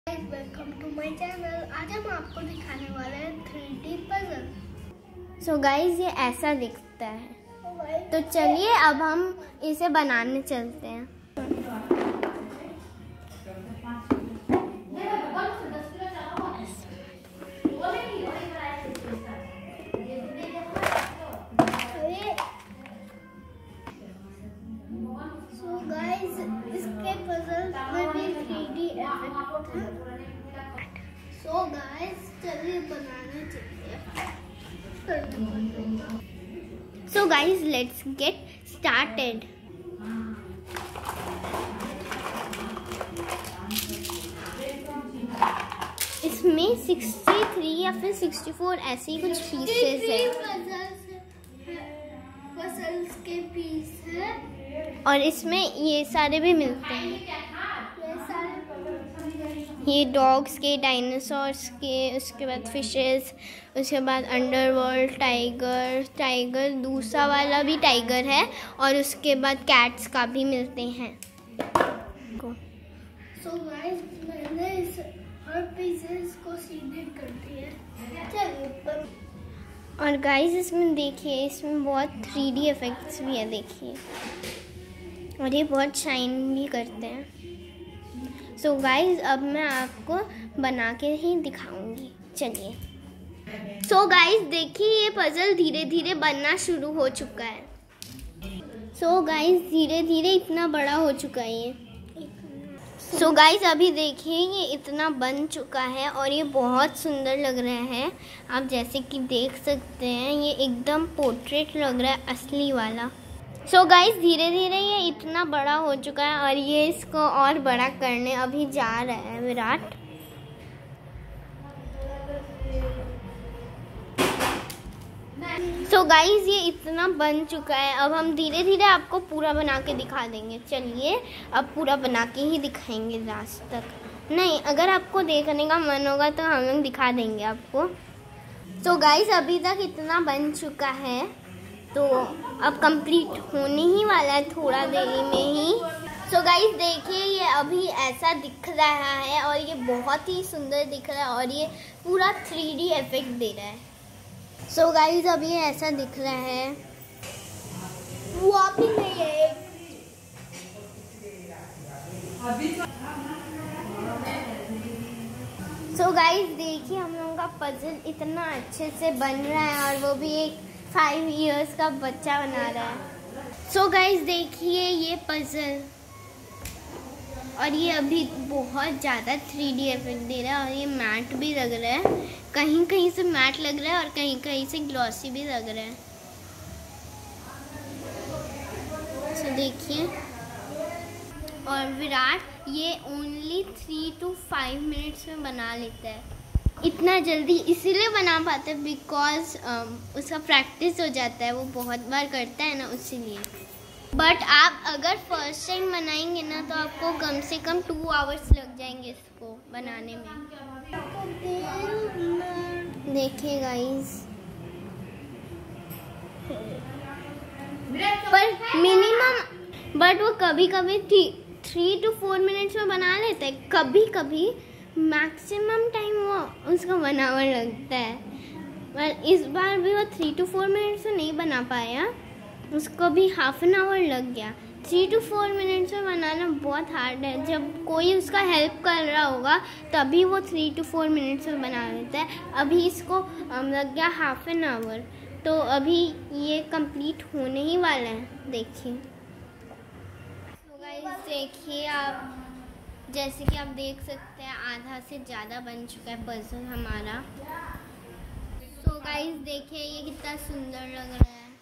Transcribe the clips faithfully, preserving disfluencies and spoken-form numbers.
Welcome to my channel. आज हम आपको दिखाने वाले हैं three D puzzle. So guys ये ऐसा दिखता है। तो चलिए अब हम इसे बनाने चलते हैं। सो गाइज इसके पजल में भी थ्री डी इफेक्ट है। सो गाइज चलिए बनाने चलते हैं। So guys, let's get started. इसमें तिरसठ या फिर चौंसठ ऐसे ही कुछ पीसेस है। पजल्स के पीस है और इसमें ये सारे भी मिलते हैं। ये सारे ये डॉग्स के, डायनासोर्स के, उसके बाद फिशेस, उसके बाद अंडरवर्ल्ड टाइगर टाइगर दूसरा वाला भी टाइगर है और उसके बाद कैट्स का भी मिलते हैं। सो गाइस मैंने इस हर पीसेस को सीधे कर दिया। चलिए और गाइस इसमें देखिए, इसमें बहुत थ्री डी इफेक्ट्स भी है, देखिए, और ये बहुत शाइन भी करते हैं। सो so गाइज अब मैं आपको बना के ही दिखाऊंगी। चलिए। सो so गाइज देखिए, ये पजल धीरे धीरे बनना शुरू हो चुका है। सो so गाइज धीरे धीरे इतना बड़ा हो चुका है ये। सो so गाइज अभी देखिए ये इतना बन चुका है और ये बहुत सुंदर लग रहा है। आप जैसे कि देख सकते हैं ये एकदम पोर्ट्रेट लग रहा है, असली वाला। सो so गाइस धीरे धीरे ये इतना बड़ा हो चुका है और ये इसको और बड़ा करने अभी जा रहा है विराट। सो so गाइस ये इतना बन चुका है, अब हम धीरे धीरे आपको पूरा बना के दिखा देंगे। चलिए अब पूरा बना के ही दिखाएंगे लास्ट तक। नहीं, अगर आपको देखने का मन होगा तो हम लोग दिखा देंगे आपको। सो so गाइस अभी तक इतना बन चुका है, तो अब कंप्लीट होने ही वाला है थोड़ा देरी में ही। सो so गाइस देखिए ये अभी ऐसा दिख रहा है और ये बहुत ही सुंदर दिख रहा है और ये पूरा थ्री डी इफेक्ट दे रहा है। सो so गाइस अब ये ऐसा दिख रहा है। वो आप ही नहीं है। सो so गाइस देखिए हम लोगों का पजल इतना अच्छे से बन रहा है और वो भी एक फाइव इयर्स का बच्चा बना रहा है। सो so गाइस देखिए ये पजल, और ये अभी बहुत ज़्यादा थ्री डी इफेक्ट दे रहा है और ये मैट भी लग रहा है, कहीं कहीं से मैट लग रहा है और कहीं कहीं से ग्लॉसी भी लग रहा है। सो so देखिए, और विराट ये only three to five minutes में बना लेता है। इतना जल्दी इसीलिए बना पाता है बिकॉज um, उसका प्रैक्टिस हो जाता है, वो बहुत बार करता है ना, इसीलिए। बट आप अगर फर्स्ट टाइम बनाएंगे ना तो आपको कम से कम टू आवर्स लग जाएंगे इसको बनाने में। देखिए गाइस, पर मिनिमम बट वो कभी कभी थ्री टू फोर मिनट्स में बना लेता है, कभी कभी मैक्सिमम टाइम वो उसका बना हुआ लगता है। पर इस बार भी वो थ्री टू फोर मिनट्स में नहीं बना पाया, उसको भी हाफ एन आवर लग गया। थ्री टू फोर मिनट्स में बनाना बहुत हार्ड है, जब कोई उसका हेल्प कर रहा होगा तभी वो थ्री टू फोर मिनट्स में बना लेता है। अभी इसको लग गया हाफ एन आवर, तो अभी ये कंप्लीट होने ही वाला है। देखिए तो गाइस देखिए आप, जैसे कि आप देख सकते हैं आधा से ज़्यादा बन चुका है पजल हमारा। सो गाइस देखिए ये कितना सुंदर लग रहा है।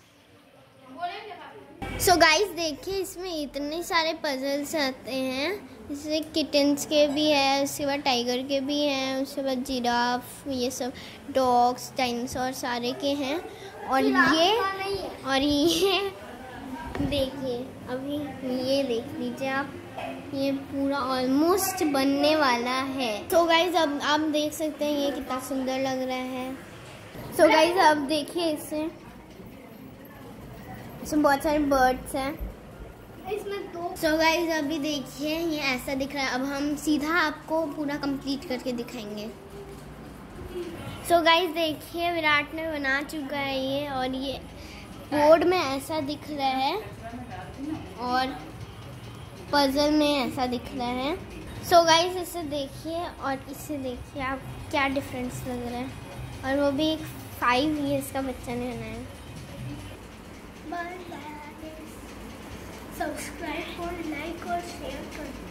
सो गाइस देखिए इसमें इतने सारे पजल्स आते हैं, इसमें किटन्स के भी है, उसके बाद टाइगर के भी हैं, उसके बाद जिराफ, ये सब डॉग्स, डायनासोर सारे के हैं। और ये और ये देखिए, अभी ये देख लीजिए आप, ये पूरा ऑलमोस्ट बनने वाला है। तो गाइज अब आप देख सकते हैं ये कितना सुंदर लग रहा है। तो गाइज अब देखिए इससे इसमें बहुत सारे बर्ड्स हैं। इसमें दो। सो गाइस अभी देखिए ये ऐसा दिख रहा है। अब हम सीधा आपको पूरा कंप्लीट करके दिखाएंगे। सो so गाइस देखिए विराट ने बना चुका है ये, और ये बोर्ड में ऐसा दिख रहा है और पजल में ऐसा दिख रहा है। सो so गाइस इसे देखिए और इसे देखिए आप, क्या डिफरेंस लग रहा है, और वो भी एक फाइव ईयर्स का बच्चा ने बनाया। Bye bye. सब्सक्राइब और लाइक और शेयर कर